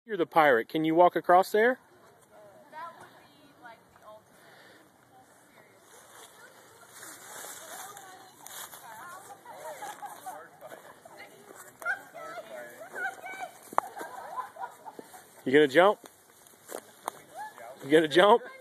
You're the pirate. Can you walk across there? That would be like the ultimate. You gonna jump? You gonna jump?